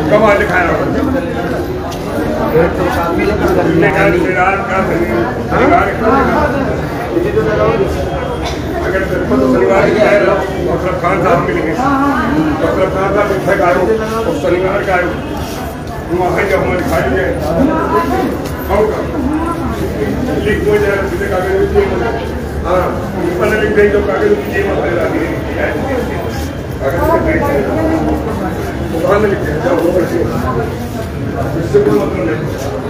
कब आज खाया अगर शनिवार खान साहब मिलेंगे खान साहब मिठाई खा लो और शनिवार का वहाँ जब हमारे खाएंगे लिख हो जाए सीधे कागज हाँ पहले लिख देंगे तो कागज ये मत दुकान में लिखते हैं जब वो करते इससे कोई मतलब नहीं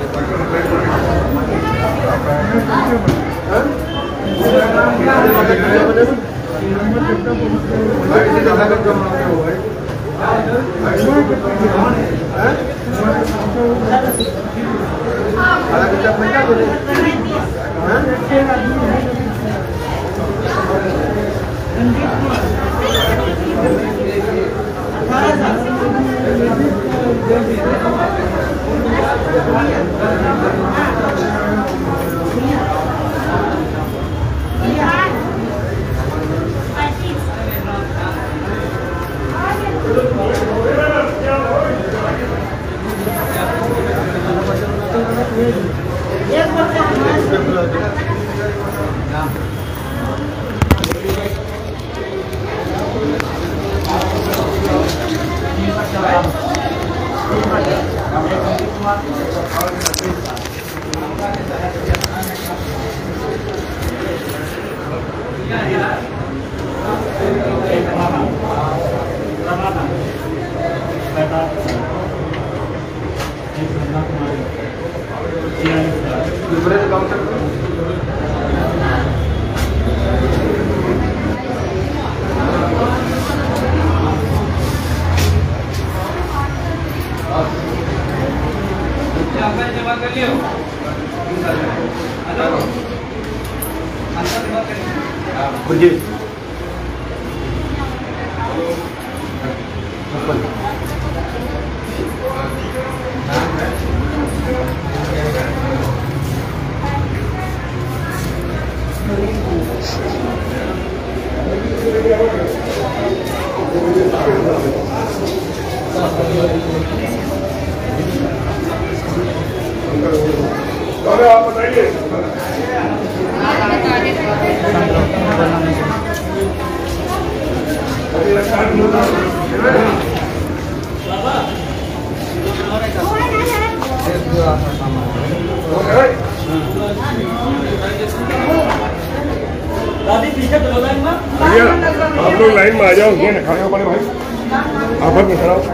आप बताइए आप लोग लाइन में आ जाओ ये ना खाने पड़े भाई आप में खड़ा हो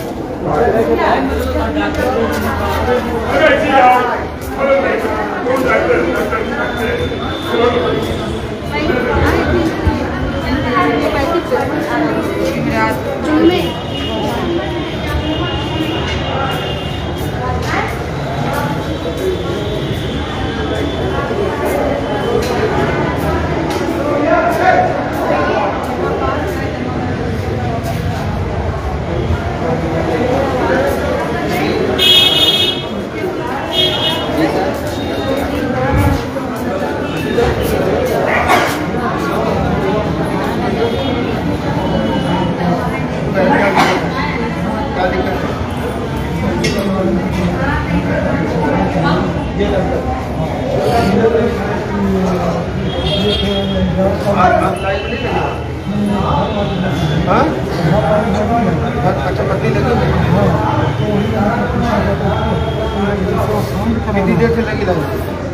कितनी देर से लगी लाइन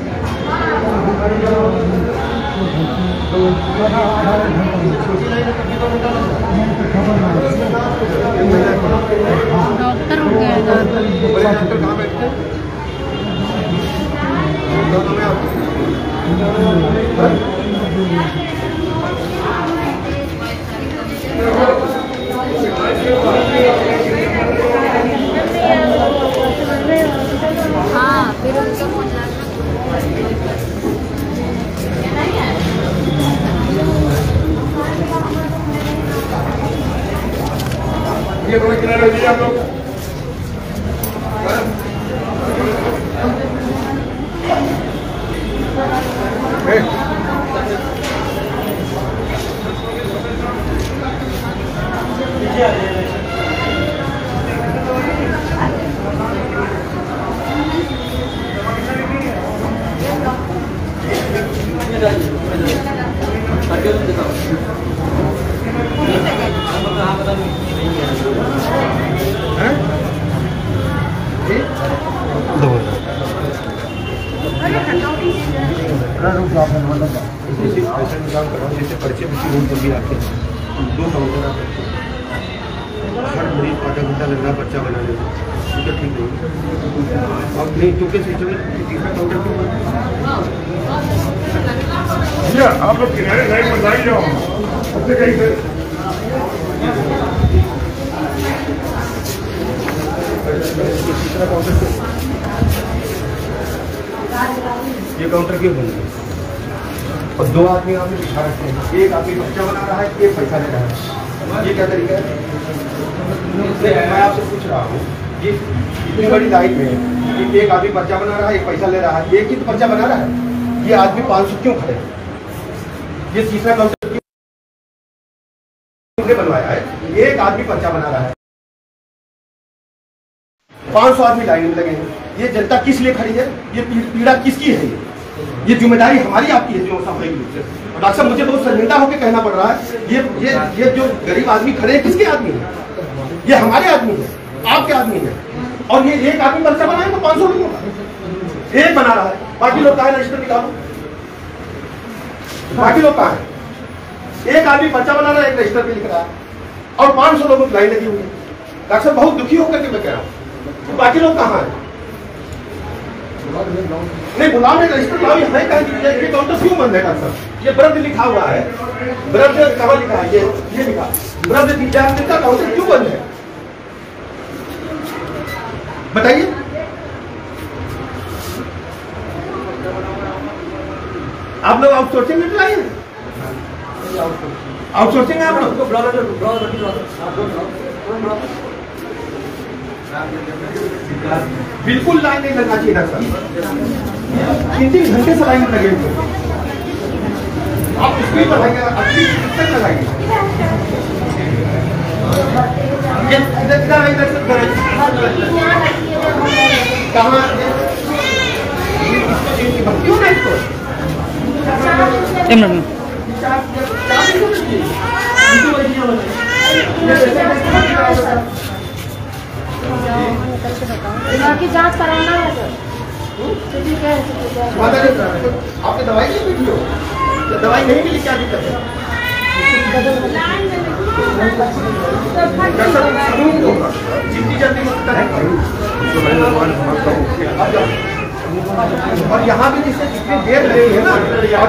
डॉक्टर हो गया डॉक्टर कहाँ बैठते हाँ फिर उनका ये थोड़ा किनारे दीजिए आप लोग आपका नंबर लग जाए। पैसा निकाल करवाओ, जैसे पर्चे किसी रूम पर भी आते हैं, 2 काउंटर आप रखते हैं, हर मरीज आधा घंटा लग रहा है पर्चा बनाने में, तो ठीक नहीं। अब नहीं तो कैसे चले, तीसरा काउंटर क्यों बंद? आप लोग किनारे लाइन में लाइन जाओ, सबसे कहीं से तीसरा काउंटर क्यों, ये काउंटर क्यों बंद है? और 2 आदमी आपने बिठा रखे हैं, एक आदमी पर्चा बना रहा है, एक पैसा ले रहा है, ये क्या तरीका है? मैं आपसे पूछ रहा हूँ, ये इतनी बड़ी लाइन में एक आदमी पर्चा बना रहा है, एक पैसा ले रहा है, एक ही तो पर्चा बना रहा है, ये आदमी 500 क्यों खड़े हैं? ये तीसरा काउंटर क्यों बनवाया है? एक आदमी पर्चा बना रहा है, 500 आदमी लाइन में लगे हैं, ये जनता किस लिए खड़ी है? ये पीड़ा किसकी है? ये जिम्मेदारी हमारी आपकी है जो सामूहिक रूप से। डॉक्टर साहब मुझे बहुत शर्मिंदा होकर कहना पड़ रहा है, ये जो गरीब आदमी खड़े हैं किसके आदमी है? ये हमारे आदमी है, आपके आदमी है, और ये एक आदमी पर्चा बनाए तो 500 लोगों का एक बना रहा है, बाकी लोग कहाँ है? रजिस्टर निकालो, बाकी लोग कहाँ है? एक आदमी पर्चा बना रहा है, एक रजिस्टर पे लिख रहा है, और 500 लोगों की लाइन लगी हुई है। डॉक्टर साहब बहुत दुखी होकर के मैं कह रहा हूँ, तो बाकी लोग कहाँ है? नहीं बुलाओ, नहीं रजिस्टर लाओ, ये काउंटर क्यों बंद है? डॉक्टर साहब ये व्रत लिखा हुआ है, व्रत कहाँ लिखा है? ये लिखा व्रत विद्यार्थी का काउंटर क्यों बंद है? बताइए। आप लोग आउटसोर्सिंग में चलाइए, आउटसोर्सिंग है आप लोग। बिल्कुल लाइन नहीं लगना चाहिए डॉक्टर साहब, 3-3 घंटे से लाइन में लगे हुए। आप स्पीड बढ़ाइए, अच्छी तक लगाइए, कहाँ क्यों नहीं इसको बाकी जांच कराना है सर। ठीक है, आपने दवाई नहीं मिली हो? तो दवाई नहीं मिली, क्या दिक्कत है? जितनी जल्दी और यहाँ भी जिससे जितनी देर लगी है ना,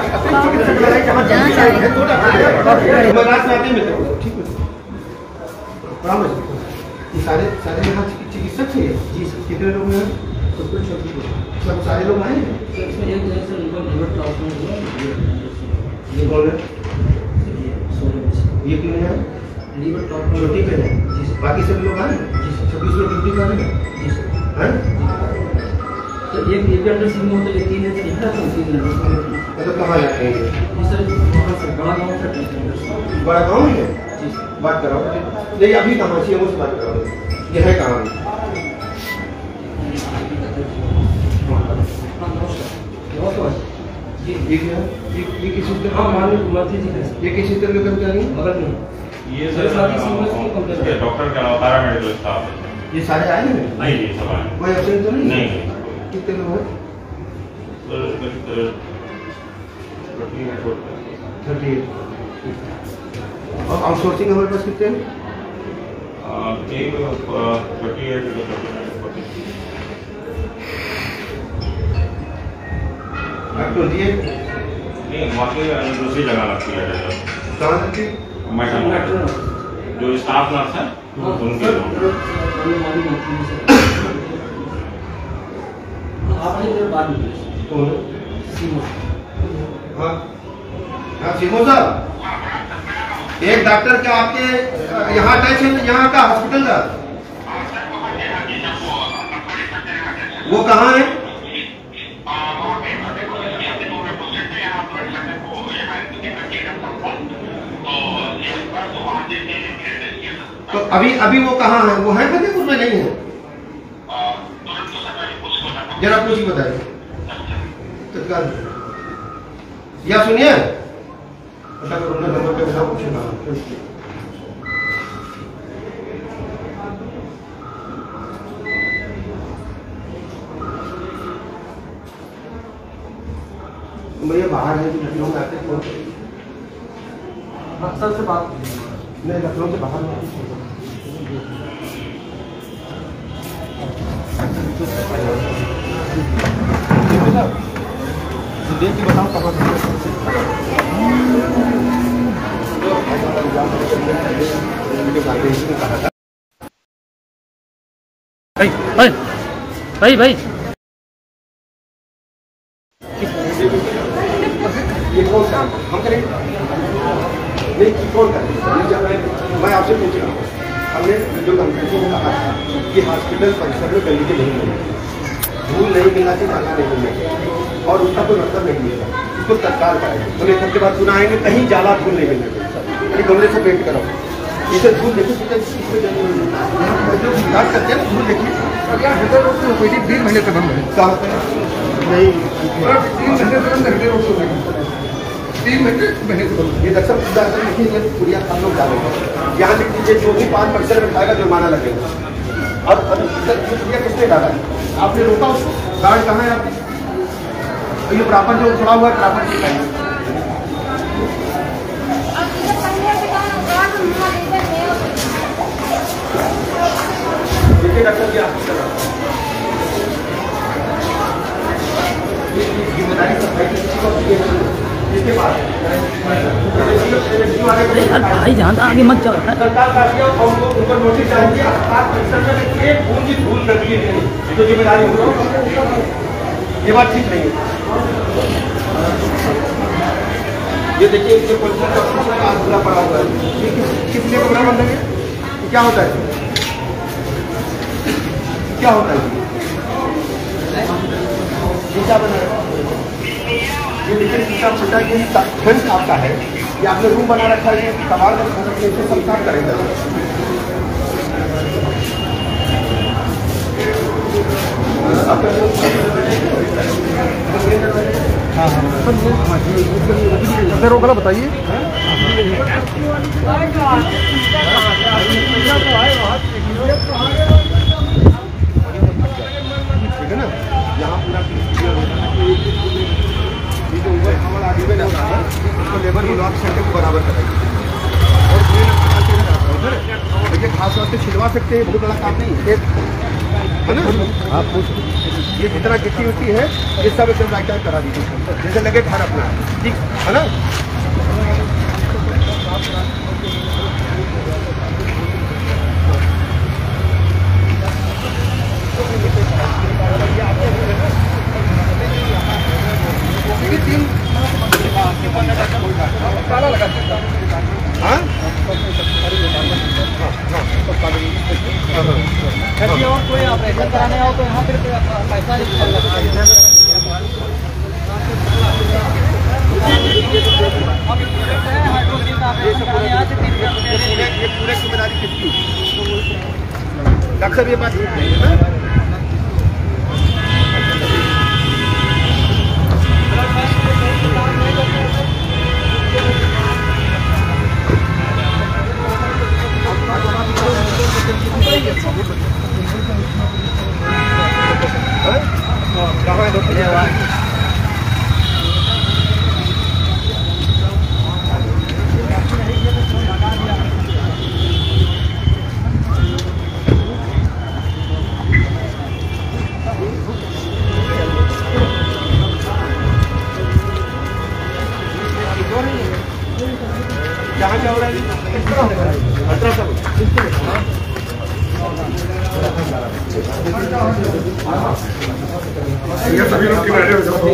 सारे यहाँ चिकित्सक थे जी सर। कितने लोग हैं? सब सारे लोग आए हैं। ये कौन है? ये क्यों है? लीवर टॉप छोटी पे है जी सर। बाकी सब लोग आए? 26 लोग ड्यूटी कर रहे हैं जी सर। हैं? तो ये अंडर सिंह होते हैं, 3 है तो इतना कम 3 है। मतलब कहाँ जाते हैं ये? सर वहाँ से बड़ा गाँव से, बड़ा गाँव है जी सर। बात कराओ नहीं, अभी कहाँ से मुझसे बात कराओ, ये है कहाँ? ये किसी तरह ये किसी तरह का कर्मचारी मगर नहीं, ये सर डॉक्टर का पैरामेडिकल स्टाफ है। ये सारे आए हैं? नहीं ये सब आए कोई एब्सेंट तो नहीं? नहीं। कितने लोग हैं? 38। और आउटसोर्सिंग हमारे पास कितने हैं? एक 38 नहीं, वहाँ पे दूसरी जगह लगती है। कहाँ लगती है? जो स्टाफ नर्स है उनके सिमो साहब, एक डॉक्टर क्या आपके यहाँ अटैच है? यहाँ का हॉस्पिटल का वो कहाँ है? तो अभी वो कहाँ है? वो है फतेहपुर में नहीं है? जरा कुछ बताइए तत्काल। या सुनिए, पता करो ना नंबर पे बताओ, कुछ ना भैया बाहर है तो लखनऊ में आते फोन अक्सर से बात नहीं, लखनऊ से बाहर देख के बताओ कहाँ भाई भाई ये कौन सा हम करेंगे नहीं कौन करेंगे मैं आपसे पूछ रहा हूँ हमने जो कंपनी को कहा था कि हॉस्पिटल परिसर में गंदगी नहीं मिलेगी, धूल नहीं मिलना चाहिए, नाला नहीं मिलना चाहिए और उसका कोई मतलब नहीं मिलेगा, इसको तत्काल कराएंगे। तो एक हफ्ते बाद सुनाएंगे कहीं जाला धूल नहीं मिलना चाहिए, अरे कमरे से पेंट कराओ इसे धूल देखिए जाँच करते हैं ना धूल देखिए 3 महीने से बंद है। कहाँ पे नहीं 3 महीने से बंद ये दक्षिण देखिए पूरिया हम लोग डालेंगे यहाँ लिख दीजिए जो भी 5% में खाएगा जुर्माना लगेगा। अब पूरिया किसने डाला है? आपने रोका उसको? गार्ड कहाँ है आपके? ये प्रॉपर जो खड़ा हुआ है प्रॉपर सिखाइए। देखिए डॉक्टर जी आपको जिम्मेदारी सफाई की किसी को इसके बाद भाई जहाँ आगे मत जाओ। सरकार का उनको नोटिस चाहिए 5% में एक बूंद की धूल लगी नहीं, जो जिम्मेदारी होगी ये बात ठीक नहीं है। ये देखिए जो पोल्यूशन का खुला पड़ा हुआ है, किस लिए कमरा बंद है? क्या होता है? क्या होता है? शीशा बना है, ये देखिए शीशा फटा ये ठंड आपका है, ये आपने रूम बना रखा है, कबाड़ में इसे सब साफ करेंगे। सर वो बताइए ठीक है ना, यहाँ पूरा उसको लेबर ब्लॉक सेंटर को बराबर कराएंगे और देखिए खास तौर से छिलवा सकते हैं, बहुत बड़ा काम नहीं है ना। आप ये जितना गिट्टी उट्टी है ये सब एकदम राइट टाइम करा दीजिए, जैसे लगे घर अपना ठीक है ना। ताला लगा हाँ और कोई ऑपरेशन कराने आओ तो यहाँ फिर पैसा ये पूरे जिम्मेदारी किसकी? डॉक्टर साहब ये बात ठीक नहीं है ना। कहाँ है डॉक्टर? कहाँ क्या हो रहा है? अल्ट्रासाउंड ये सभी लोग किनारे हो जाओ।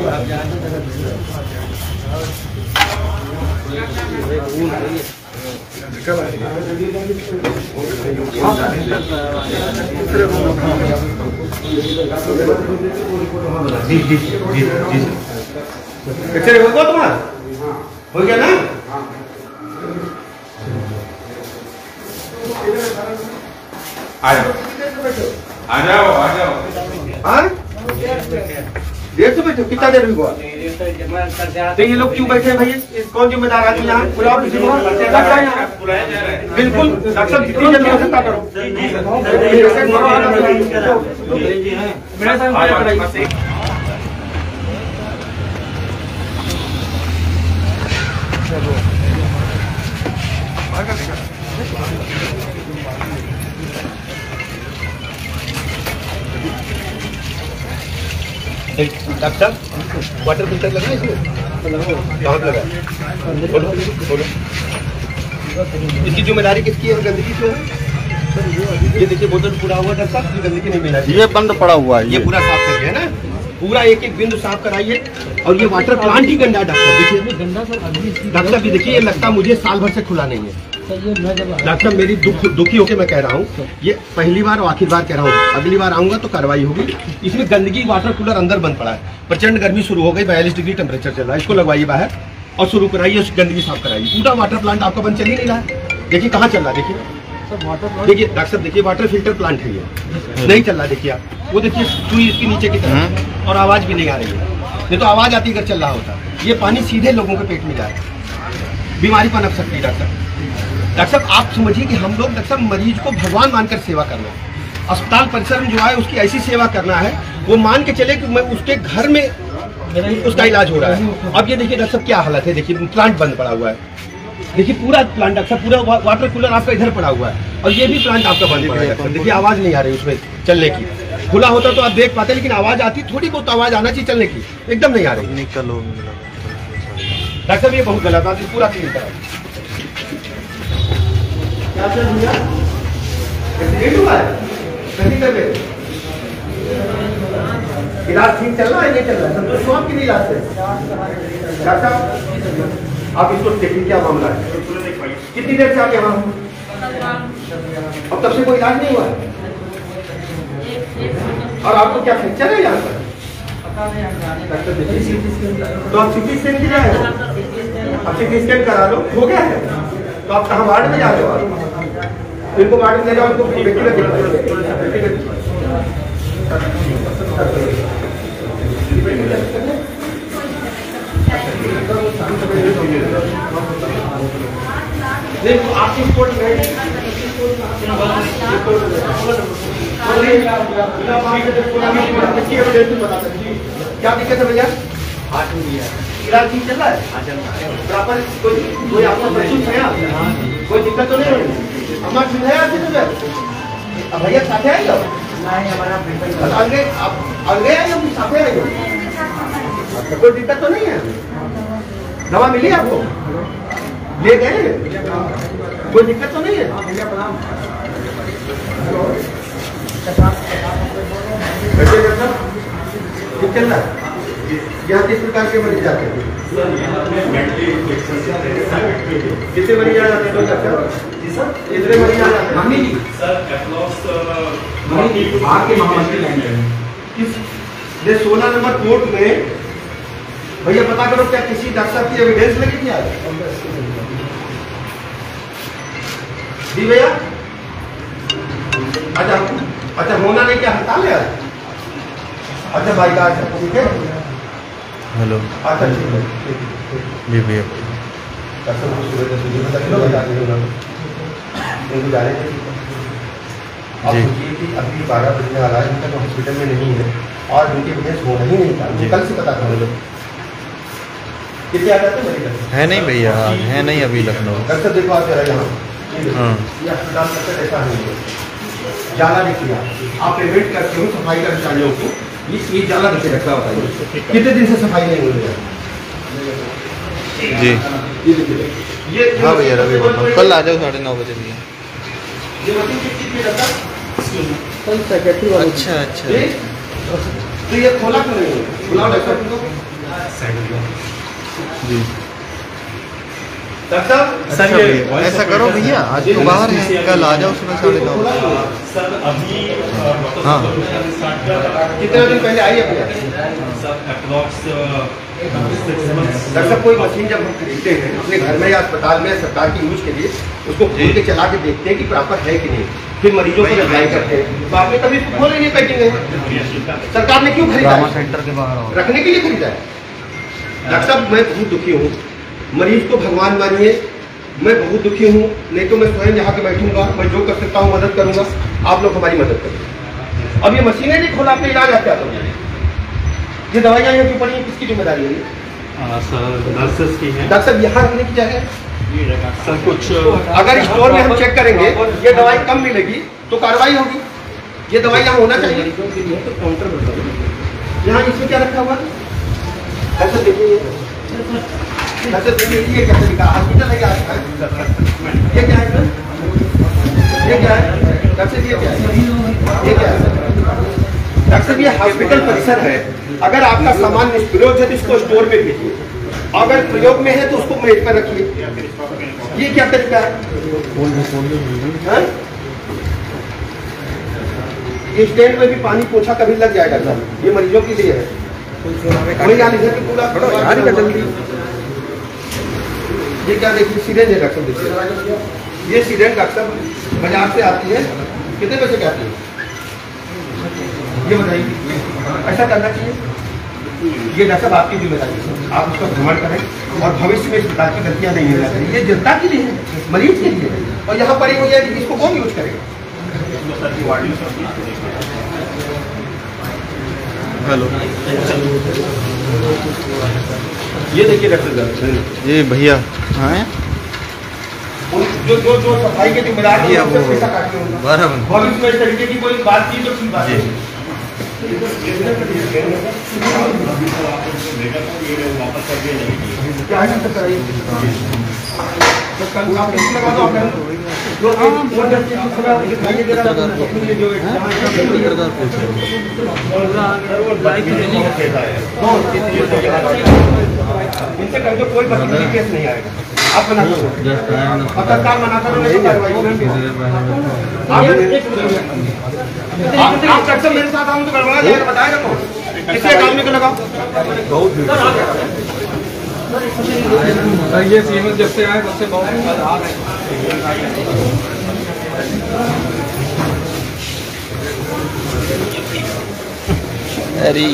एक्सरे हो गया तुम्हारा? हो गया ना? आ जाओ हाँ? देर से बैठे कितना देर हुआ? तो ये लोग क्यों बैठे हैं भैया? कौन जिम्मेदार आदमी यहाँ? बुलाओ किसी को। बिल्कुल डॉक्टर साहब जितनी जल्दी हो सकता करो। डॉक्टर साहब वाटर फिल्टर लगा है इसमें? कहाँ पे लगा है? बोलो बोलो। इसकी जिम्मेदारी किसकी है? गंदगी क्यों है? ये देखिए बोतल पूरा हुआ डॉक्टर साहब, ये गंदगी नहीं मिला। ये बंद पड़ा हुआ है, ये पूरा साफ करके है ना, पूरा एक एक बिंदु साफ कराइए। और ये वाटर प्लांट ही गंदा डॉक्टर, देखिए गंदा सर। डॉक्टर साहब देखिए, ये लगता मुझे साल भर से खुला नहीं है। डॉक्टर साहब मेरी दुखी होकर मैं कह रहा हूँ, ये पहली बार और आखिरी बार कह रहा हूँ, अगली बार आऊंगा तो कार्रवाई होगी। इसमें गंदगी, वाटर कूलर अंदर बंद पड़ा है, प्रचंड गर्मी शुरू हो गई, 42 डिग्री टेम्परेचर चल रहा है। इसको लगवाइए बाहर और शुरू कराइए, उस गंदगी साफ कराइए। पूरा वाटर प्लांट आपका बंद चल ही नहीं रहा है। देखिए कहाँ चल रहा है, देखिए देखिए डॉक्टर साहब, देखिए वाटर फिल्टर प्लांट है ये, नहीं चल रहा। देखिए आप वो देखिए सुई इसके नीचे की तरफ, और आवाज भी नहीं आ रही है। नहीं तो आवाज आती अगर चल रहा होता। ये पानी सीधे लोगों के पेट में जाए, बीमारी पनप सकती है। डॉक्टर साहब आप समझिए कि हम लोग डॉक्टर साहब मरीज को भगवान मानकर सेवा करना है। अस्पताल परिसर में जो आए उसकी ऐसी सेवा करना है, वो मान के चले कि मैं उसके घर में उसका इलाज हो रहा है। अब ये देखिए डॉक्टर साहब क्या हालत है, देखिए प्लांट बंद पड़ा हुआ है। देखिए पूरा प्लांट डॉक्टर साहब, पूरा वाटर कूलर आपका इधर पड़ा हुआ है, और ये भी प्लांट आपका बंद पड़ा है। देखिए आवाज नहीं आ रही उसमें चलने की। खुला होता तो आप देख पाते, लेकिन आवाज आती, थोड़ी बहुत आवाज आना चाहिए चलने की, एकदम नहीं आ रही। निकलो डॉक्टर साहब ये बहुत गलत बात है, पूरा क्लीन करा। क्या सर भैया एक्सीडेंट हुआ है? कहीं कर गए? इलाज ठीक चल रहा है, नहीं चल रहा है? संतोष को आपकी नहीं इलाज है डॉक्टर साहब, आप इसको देखिए क्या मामला है। कितनी देर से आप यहाँ? अब तब से कोई इलाज नहीं हुआ है? और आपको क्या फ्रैक्चर है यहाँ पर? तो आप सीटी स्कैन की जाए, आप सीटी स्कैन करा लो, हो गया है तो आप कहाँ वार्ड में जा रहे हो? इनको वार्ड में ले जाओ, इनको व्यक्तिगत देखो आपकी रिपोर्ट में क्या दिक्कत है भैया? इलाज ठीक चल रहा है प्रॉपर? कोई आपको महसूस है? कोई दिक्कत तो नहीं हो रही? हमारा ठीक है आपकी तबियत? अब भैया साथे आएगा? अलगे आप अलगे आए हम साथे आएगा? कोई दिक्कत तो नहीं है? दवा मिली आपको? ले गए? कोई दिक्कत तो नहीं है? ठीक चल रहा है? यहाँ किस प्रकार के मरीज आते हैं? कितने मरीज आ जाते हैं? कितने मरीज आ जाते हैं? मम्मी जी आपके महामंत्री ये 16 नंबर कोर्ट में भैया पता करो, क्या किसी डॉक्टर साहब की एविडेंस लगी थी आज? जी भैया, अच्छा होना नहीं, क्या हड़ताल है आज? अच्छा भाई का ठीक है, हेलो अच्छा ठीक है जी भैया। अभी 12 बजने वाला है, उनका हॉस्पिटल में नहीं है और उनकी एविडेंस होना ही नहीं था, मुझे कल से पता था। कितने आ जाते हैं? है नहीं भैया, है नहीं अभी लखनऊ। डॉक्टर देखो आप जरा यहाँ, हाँ ये अस्पताल का ऐसा नहीं है। जाला देखिए आप पेमेंट करते हो सफाई कर्मचारियों को, ये जाला देखिए रखा होता है, कितने दिन से सफाई नहीं हो रही है? जी ये हाँ भैया, रवि बोल कल आ जाओ 9:30 बजे भैया। ये मशीन किस चीज में रखा? कल सेक्रेटरी वाले अच्छा अच्छा, तो ये खोला क्यों नहीं है? बुलाओ डॉक्टर को। जी डॉक्टर साहब अच्छा भैया, ऐसा करो भैया, आज तो बाहर है, कल आ जाओ सुबह 9:30। सर अभी हाँ कितने दिन पहले आई है भैया? अप्रॉक्स डॉक्टर साहब कोई मशीन जब हम खरीदते हैं अपने घर में या अस्पताल में सरकार की यूज के लिए, उसको खोल के चला के देखते हैं कि प्रॉपर है कि नहीं, फिर मरीजों को अप्लाई करते हैं। तो आपने कभी इसको खोले नहीं पैकिंग है? सरकार ने क्यों खरीदा? सेंटर के बाहर रखने के लिए खरीदा है। डॉक्टर साहब मैं बहुत दुखी हूँ, मरीज को भगवान मानिए, मैं बहुत दुखी हूँ। नहीं तो मैं स्वयं यहाँ के बैठूंगा, मैं जो कर सकता हूँ मदद करूंगा, आप लोग हमारी मदद करें। अब ये मशीनें नहीं खोला, आपने इलाज आप क्या करोगे? ये दवाइयाँ यहाँ क्यों पड़ी हैं, किसकी जिम्मेदारी है? सर नर्सेस की है डॉक्टर साहब यहाँ रखने की जगह है? सर कुछ अगर स्टोर में हम चेक करेंगे ये दवाई कम मिलेगी तो कार्रवाई होगी। ये दवाई यहाँ होना चाहिए। यहाँ इसमें क्या रखा हुआ है? ऐसा देखिए, ऐसा देखिए ये कैसे लिखा हॉस्पिटल है क्या? ये क्या है? ये क्या है डॉक्टर? ये क्या है? ये क्या है डॉक्टर साहब? ये हॉस्पिटल परिसर है। अगर आपका सामान निष्प्रयोग है तो इसको स्टोर में भेजिए, अगर प्रयोग में है तो उसको मेज पर रखिए। ये क्या तरीका है? ये स्टैंड में भी पानी पोछा कभी लग जाएगा सर, ये मरीजों के लिए है। वही यहाँ लिखा कि पूरा जल्दी। ये क्या देखिए सिरेंज है डॉक्टर, देखिए ये सिरेंज डॉक्टर बाजार से आती है, कितने पैसे की आती है ये बताइए? ऐसा करना चाहिए। ये डॉक्टर साहब आपकी जिम्मेदारी है, आप उसका भ्रमण करें और भविष्य में इस प्रकार की गलतियां नहीं होना चाहिए। ये जनता के लिए है, मरीज के लिए है, और यहाँ पड़ी हुई है कि इसको कौन यूज करेगा? हेलो, ये देखिए डॉक्टर साहब, ये भैया हाँ जो जो जो सफाई के जिम्मेदार हैं, ये उनसे वो पैसा काटते होंगे। बराबर भविष्य में इस तरीके की कोई बात की तो ठीक बात है। क्या है सर कराइए? तो कल आप कैसे लगा दो आप जो दिखाइए जरा ये जो इनसे कर दो, कोई बदतमीजी केस नहीं आएगा। आप मना करो, सरकार मना करो, नहीं कार्रवाई होगी। आप डॉक्टर मेरे साथ आऊँ तो गड़बड़ा जाएगा, बताएगा तो किसी एक आदमी को लगाओ। ये सीमेंट जब से आए तब से बहुत अरे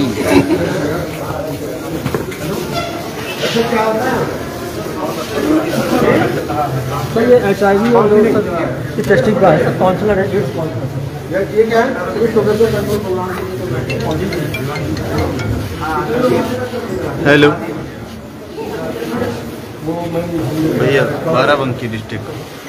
सर ये HIV और टेस्टिंग का है, काउंसलर है, ये क्या है? ये शुगर के कंट्रोल प्रोग्राम हेलो भैया, बाराबंकी डिस्ट्रिक्ट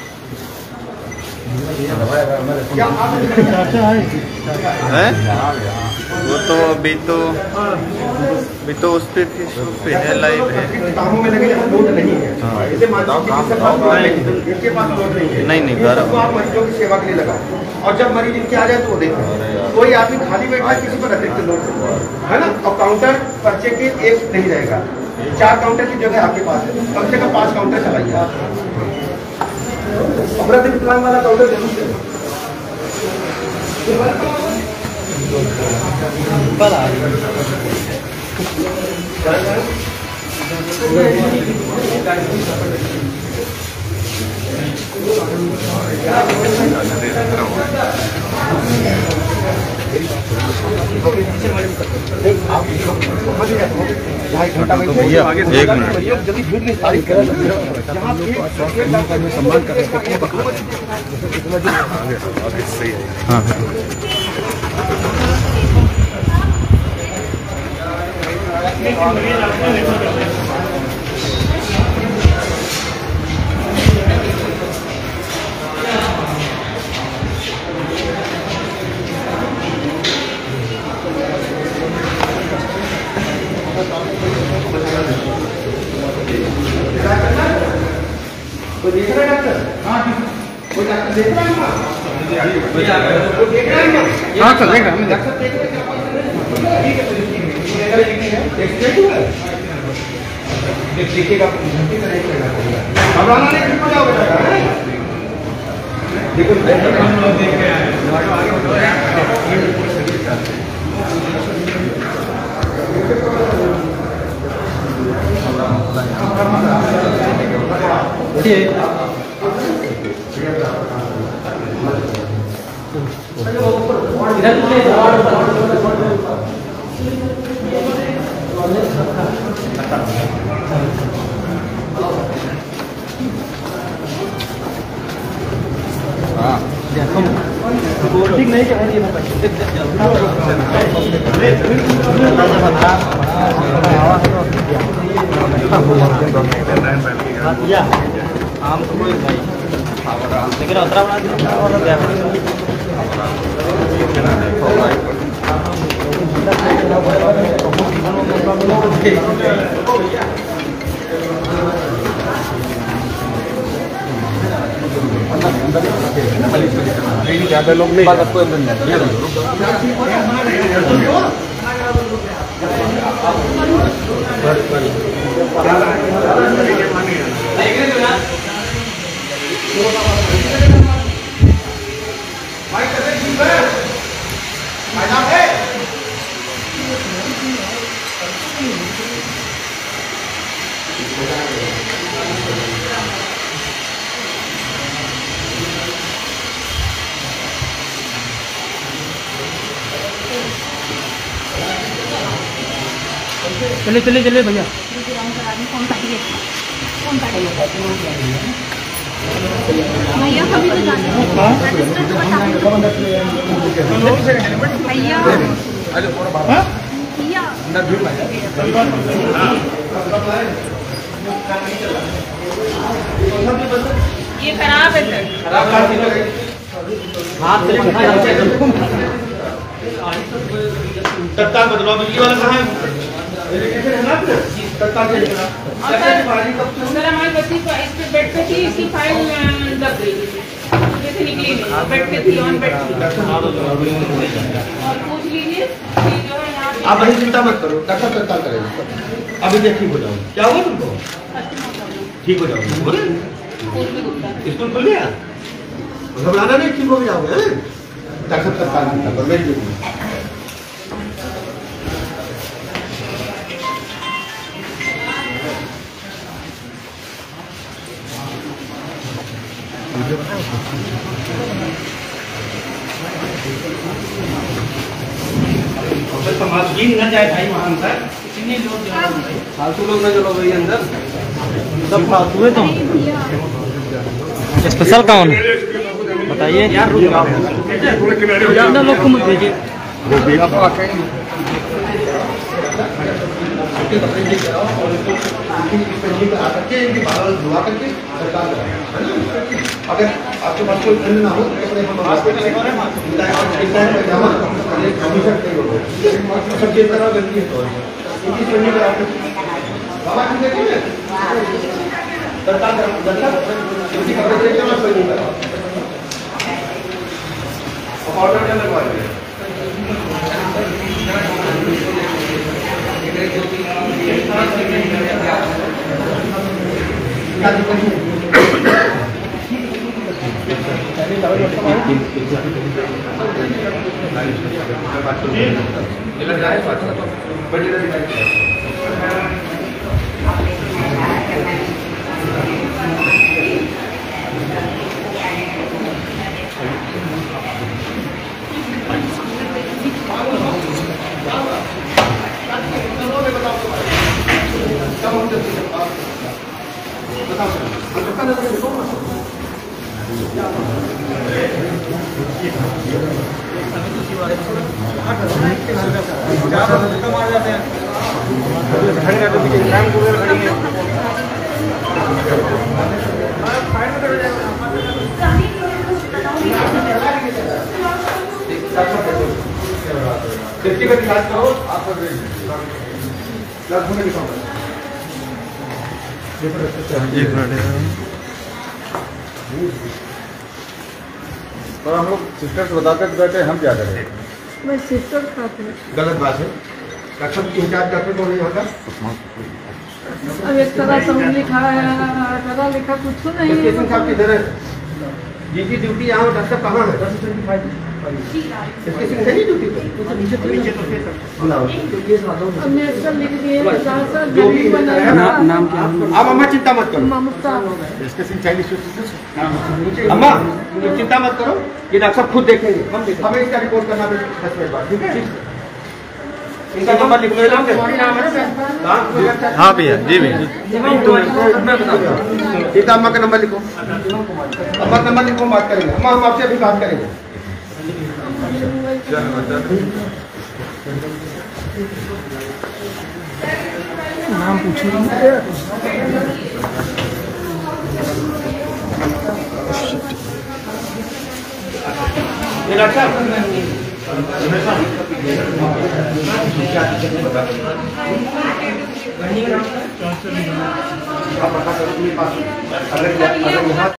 है वो तो अभी तो उस पे है, लाइव है। कामों में लगे लोड नहीं है। हाँ। इसे मानसिक चिकित्सक पास लोड नहीं है, इनके पास लोड नहीं है। नहीं तो आप मरीजों की सेवा के लिए लगाओ, और जब मरीज इनके आ जाए तो वो देखें। कोई आदमी खाली बैठा है, किसी पर अतिरिक्त लोड है ना, और काउंटर पर्चे के एक नहीं रहेगा, 4 काउंटर की जगह आपके पास है, कम से कम 5 काउंटर चलाइए। अमृत विकलांग वाला काउंटर जरूर है। भैया एक मिनट, जल्दी भीड़ नहीं तारीख करें, सम्मान कर हाँ कोई देख रहा है डॉक्टर? हाँ कोई डॉक्टर देख रहा है? कोई देख रहा है? हाँ सर देख रहा हूँ। डॉक्टर देख रहे हैं? देखिएगा, घबराना नहीं, ठीक हो जाओगे देखो। हाँ ठीक नहीं कह रही है आम तो कोई भाई लेकिन उतरा बना ज्यादा लोग नहीं चले चले चले भैया भैया कभी तो जाने भैया ये खराब है सर। तत्काल बदलाव बिजली वाला कहाँ है? सर हमारी बच्ची इस पे बेड पे थी, इसकी फाइल दब गई जैसे निकली नहीं, बेड पे थी, ऑन बेड थी। और पूछ लीजिए कि जो है यहाँ आप वही चिंता मत करो, डॉक्टर तत्काल करेंगे। अभी देख ठीक हो जाओ। क्या हुआ तुमको? ठीक हो जाओ। स्कूल खुल गया? घबराना नहीं, ठीक हो जाओगे। डॉक्टर तत्काल चिंता करो, मेरी ड्यूटी। गिन न जाए भाई वहाँ अंदर, इतने लोग फालतू लोग न चलो भाई अंदर, सब फालतू है। तो स्पेशल कौन बताइए यार, ज़्यादा लोग को मत भेजिए। अगर आपके पास कोई ठंड ना हो तो अपने हम हॉस्पिटल सब चेक करा गलती है तो इनकी सुनने का बाबा ठीक है सरकार किसी का प्रोजेक्ट में कोई नहीं करा ऑर्डर क्या लगवा रहे हैं व्यक्तिगत इलाज करो आप तो हम लोग सिस्टर्स बताते बैठे हम क्या करें? मैं सिस्टर खाते हैं। गलत बात है। डॉक्टर इंचार्ज डॉक्टर कौन है यहाँ का? अब एक तरह से लिखा है, तरह लिखा कुछ नहीं है। साहब किधर है? जिनकी ड्यूटी यहाँ डॉक्टर कहाँ है? इसके सिंह है ड्यूटी पे? हमने अक्सर लिख दिए जो भी नाम क्या? आप अम्मा चिंता मत करो। ममता अम्मा चिंता मत करो, ये डॉक्टर साहब खुद देखेंगे। हमें इसका रिपोर्ट करना 10 मिनट बाद, ठीक है? इनका नंबर लिख लो। हाँ भैया, जी भैया। इनका अम्मा का नंबर लिखो, अम्मा का नंबर लिखो, बात करेंगे। अम्मा हम आपसे अभी बात करेंगे। नाम पूछिए। ये डॉक्टर साहब आप बता सकते हैं